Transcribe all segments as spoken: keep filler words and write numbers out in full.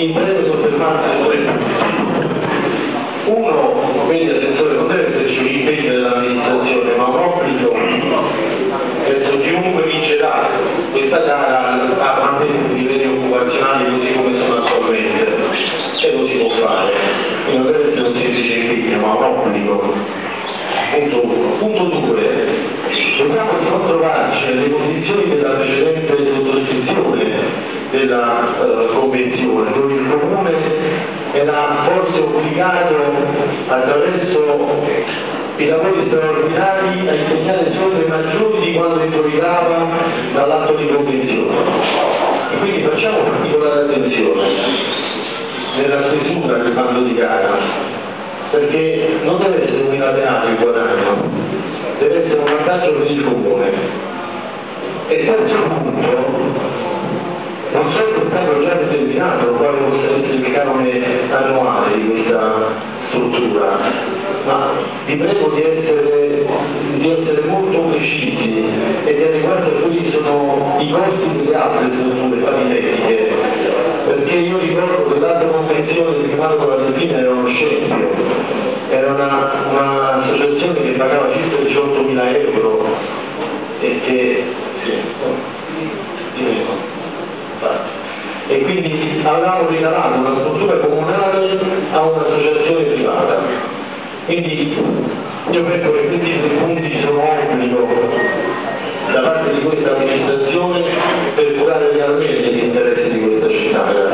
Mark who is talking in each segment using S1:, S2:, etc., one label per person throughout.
S1: in breve soffermarsi su due punti. Uno, quindi assessore, non deve esserci un impegno dell'amministrazione, ma un obbligo verso chiunque vincerà questa gara a mantenere i livelli occupazionali così come sono attualmente, e lo si può fare, quindi non deve essere un semplice impegno, ma un obbligo. Punto uno. Punto due, dobbiamo di non trovarci nelle condizioni della precedente sottoscrizione della uh, convenzione, dove il comune era forse obbligato attraverso i lavori straordinari a impegnare somme maggiori di quanto improvisava dall'atto di convenzione. E quindi facciamo particolare attenzione nella stesura del bando di gara, perché non deve essere unilaterale il guadagno, deve essere un vantaggio per il comune. E terzo punto, non so che stato già determinato quale possa essere il canone annuale di questa struttura, ma vi prego di essere, di essere molto precisi e di adeguarsi a quelli sono i costi delle altre strutture paritetiche, perché io ricordo che l'altra convenzione firmata con la Delfina era uno scempio, era un'associazione una che pagava circa diciottomila euro e che sì, di meno. E quindi avevamo regalato una struttura comunale a un'associazione privata. Quindi io penso che questi due punti sono obbligo da parte di questa amministrazione per curare realmente gli interessi di questa città.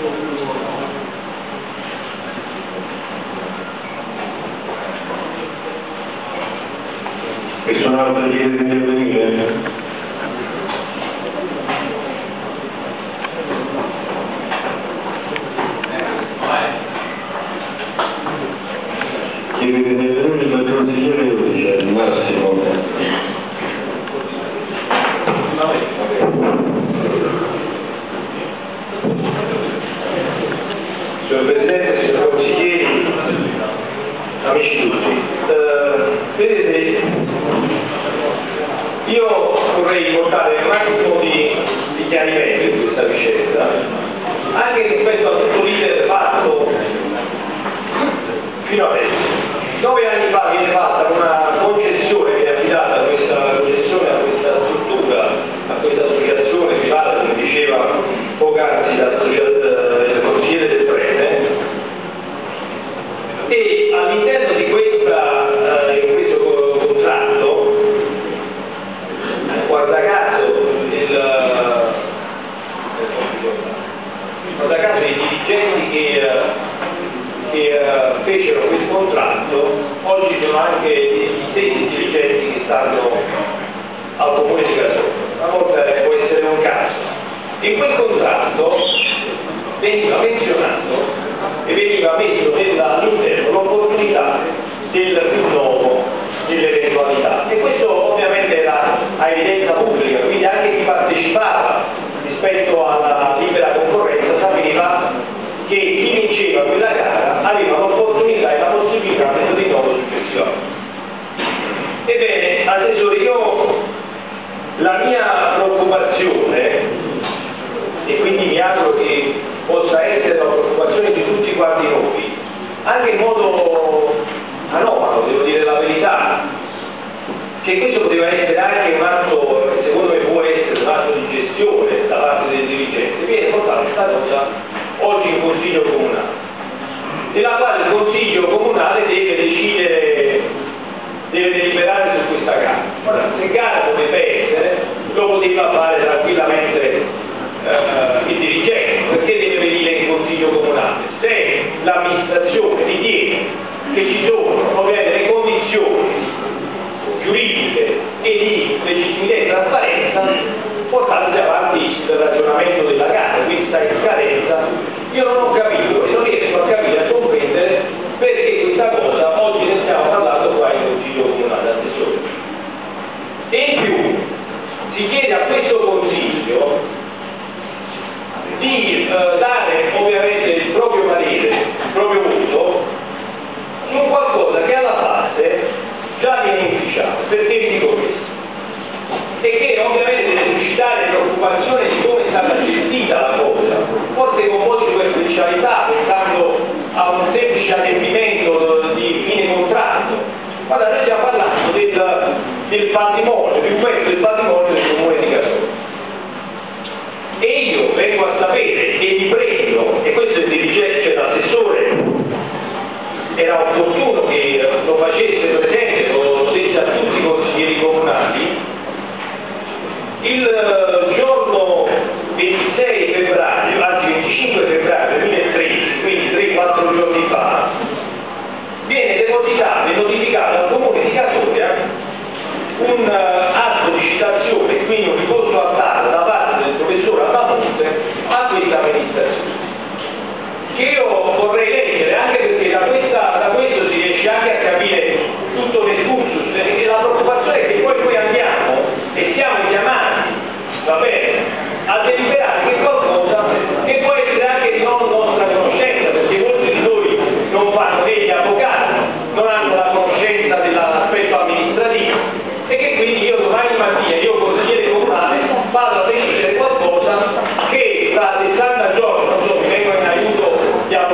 S1: Nessun altro chiede di intervenire? Chiede di intervenire il consigliere Iodice, il Massimo. Signor Presidente, signor consiglieri, amici tutti, eh, vedete, io vorrei portare il massimo di, di chiarimento in questa vicenda, anche rispetto a tutto l'iter fatto fino adesso. Nove anni fa viene fatta una concessione, viene affidata questa concessione a questa struttura, a questa associazione privata, come diceva poc'anzi il consigliere del Prete, e all'interno di questa, eh, in questo contratto, guarda caso, il, guarda caso i dirigenti che che uh, fecero questo contratto oggi sono anche gli stessi dirigenti che stanno al comune di Casone. Una volta può essere un caso. In quel contratto veniva menzionato e veniva messo all'interno l'opportunità del rinnovo delle eventualità, e questo ovviamente era a evidenza pubblica, quindi anche chi partecipava rispetto alla libera concorrenza sapeva che chi vinceva quella gara aveva l'opportunità e la possibilità del rinnovo successivo. Ebbene, assessore, io la mia preoccupazione, e quindi mi auguro che possa essere la preoccupazione di tutti quanti noi, anche in modo anomalo, devo dire la verità, che questo poteva essere anche un atto, secondo me può essere un atto di gestione da parte del dirigente, viene portata questa cosa oggi in Consiglio Comunale, nella quale il Consiglio Comunale deve decidere, deve deliberare su questa gara. Ora, se gara doveva essere, lo poteva fare tranquillamente eh, il dirigente, perché deve venire in Consiglio Comunale? Se l'amministrazione ritiene che ci sono ovviamente le condizioni giuridiche e di legittimità e trasparenza, portarsi avanti il ragionamento della gara, quindi sta in scadenza. Io non ho capito e non riesco a capire, a comprendere perché questa cosa oggi ne stiamo parlando qua in Consiglio Comunale, assessore. E in più si chiede a questo Consiglio che io vorrei leggere, anche perché da, questa, da questo si riesce anche a capire tutto l'escursus, perché la preoccupazione è che poi noi andiamo e siamo chiamati, va bene, a deliberare che qualcosa che può essere anche di non nostra conoscenza, perché molti di noi non fanno né gli avvocati, non hanno la conoscenza dell'aspetto amministrativo e che quindi io domani mattina, io consigliere comunale, vado a decidere qualcosa che tra sessanta giorni, non so, mi vengono in aiuto gli avvocati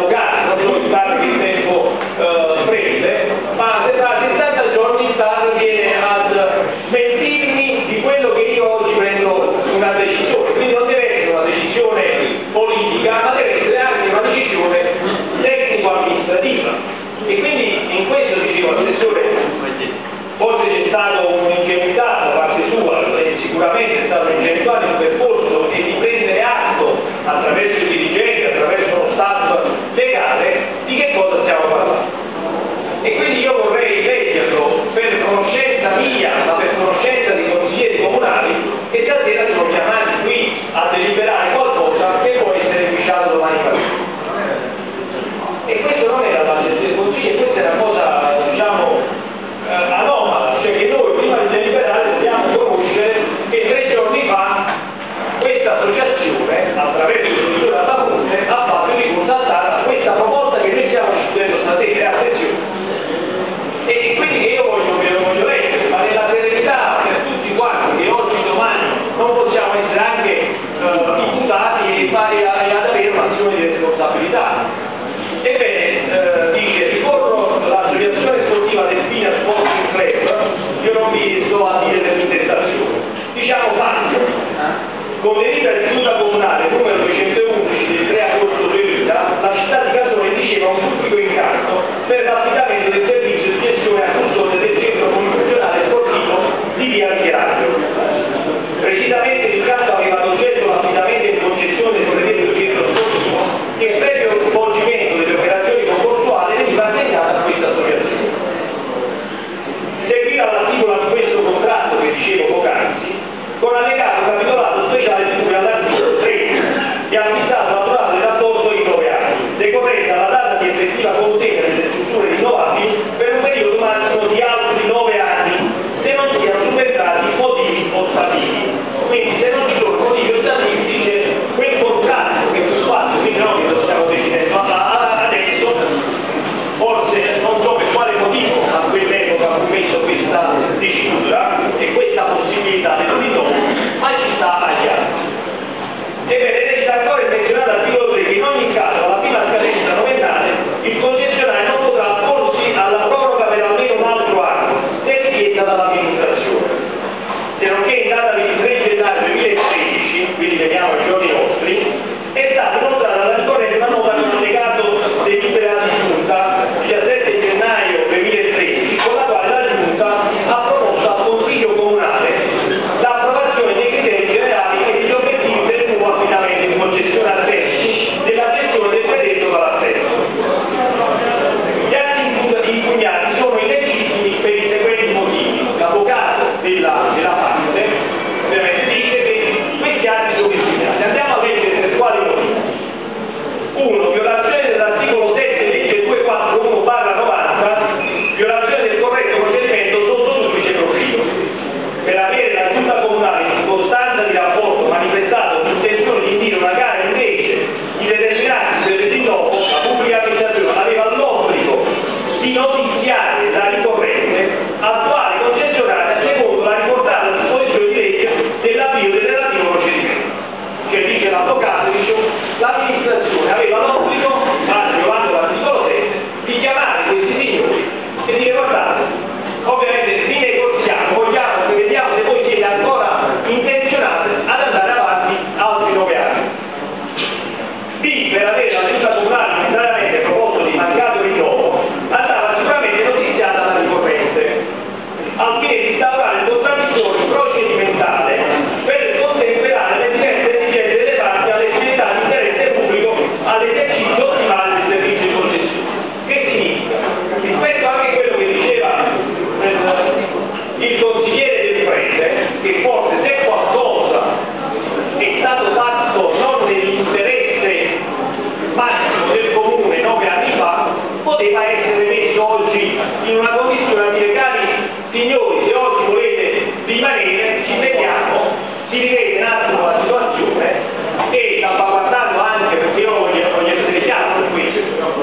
S2: poteva essere messo oggi in una condizione di dire: cari signori, se oggi volete rimanere, ci vediamo, si rivede un attimo la situazione, e salvaguardando anche, perché io voglio, voglio essere chiaro per questo,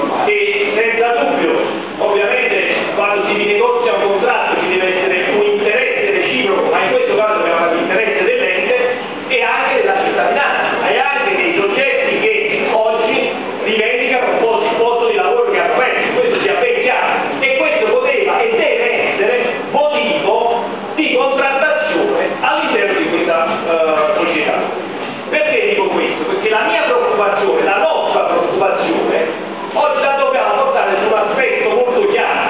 S2: e senza dubbio, ovviamente, quando si rinegozia un contratto ci deve essere un interesse reciproco, ma in questo caso abbiamo l'interesse dell'ente e anche della cittadinanza, e anche dei soggetti che oggi rivendicano un po' di posto di lavoro che hanno perso, questo sia ben chiaro, e questo poteva e deve essere motivo di contrattazione all'interno di questa uh, società. Perché dico questo? Perché la mia preoccupazione, la nostra preoccupazione, oggi la dobbiamo portare su un aspetto molto chiaro,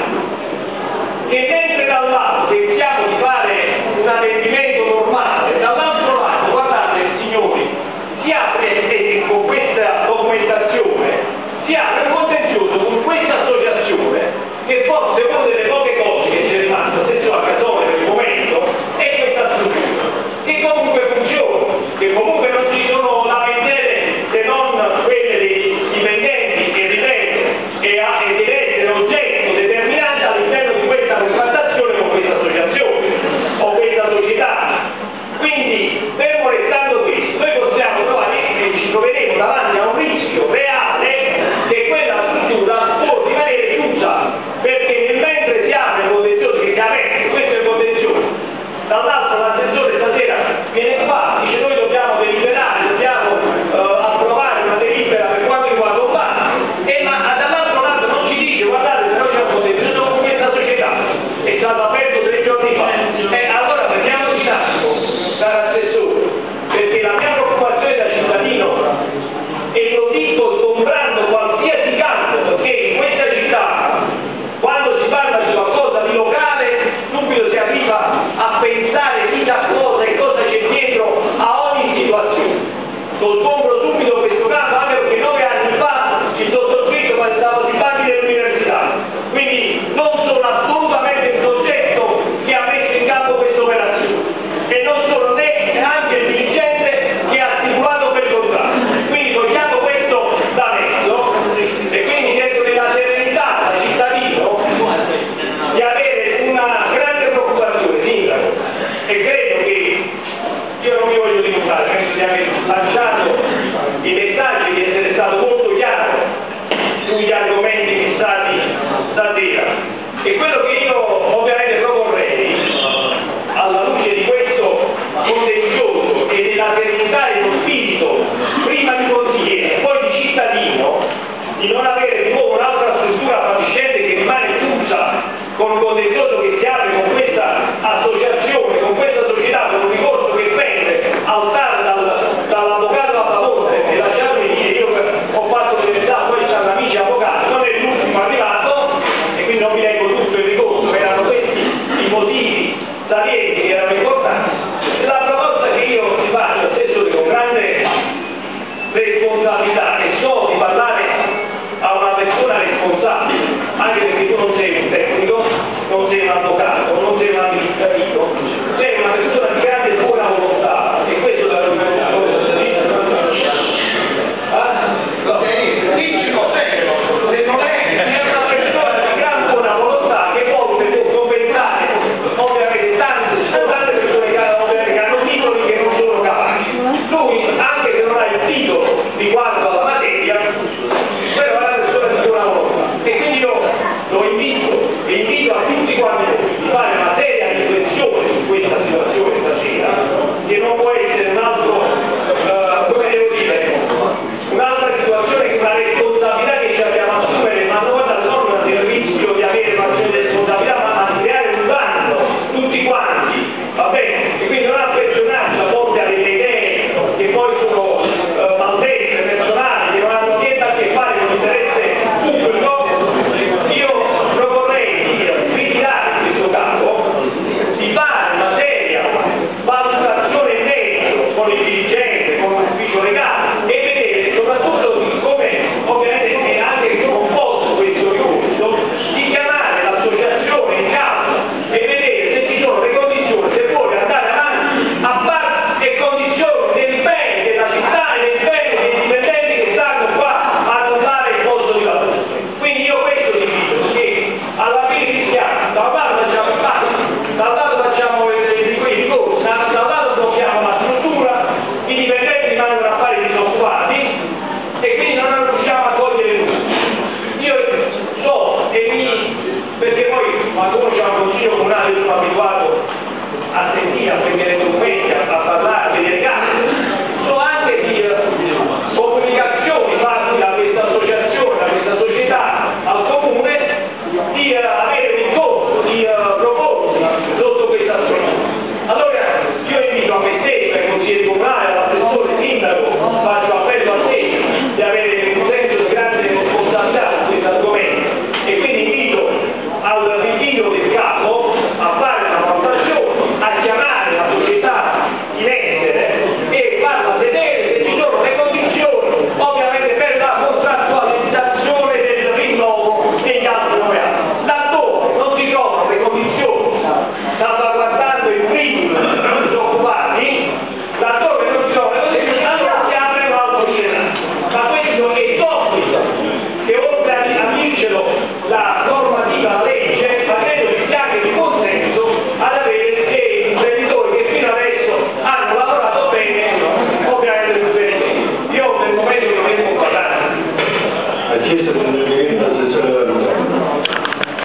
S2: che mentre da un lato pensiamo di fare un adempimento normale, dall'altro lato, guardate signori, si apre e con questa documentazione, si apre un contenzioso con questa associazione, che forse è una delle poche cose che ci è rimasta, attenzione a casone per il momento, è questa struttura, che comunque funziona, che comunque non ci sono lamentele se non quelle dei dipendenti che ripeto e, ha, e deve essere oggetto determinante all'interno di questa contrattazione con questa associazione o questa società. Quindi, fermo restando questo, noi possiamo trovare che ci troveremo davanti a un rischio reale che quella struttura può rimanere chiusa, perché nel mentre si apre il contenzioso, che si è aperto, questo è il contenzioso, dall'altro l'assessore stasera viene qua, dice noi dobbiamo deliberare, dobbiamo uh, approvare una delibera per quanto riguarda un bar, e ma dall'altro lato non ci dice: guardate, se noi c'è un contenzioso con questa società, è stato aperto tre giorni fa, e allora fermiamoci un attimo, caro assessore, perché la mia preoccupazione da cittadino, e lo dico comprando qualsiasi campo, perché in questa città, quando si parla di qualcosa di locale, subito si arriva a pensare chi da cosa e cosa c'è dietro a ogni situazione. Lo sgombro subito questo campo, anche perché nove anni fa il sottoscritto passava sui banchi dell'università, quindi non sono assolutamente il soggetto che ha messo in campo questa operazione, e non sono neanche il dirigente che ha stipulato quel contratto. Quindi togliamo questo da mezzo, e quindi dentro della serenità da cittadino di avere una grande preoccupazione, sindaco, e credo che io non mi voglio dilungare, penso di aver lanciato i messaggi, di essere stato molto chiaro sugli argomenti fissati stasera, e quello che io ovviamente proporrei, alla luce di questo contenzioso e della serenità e dello spirito prima di consigliere e poi di cittadino, di non avere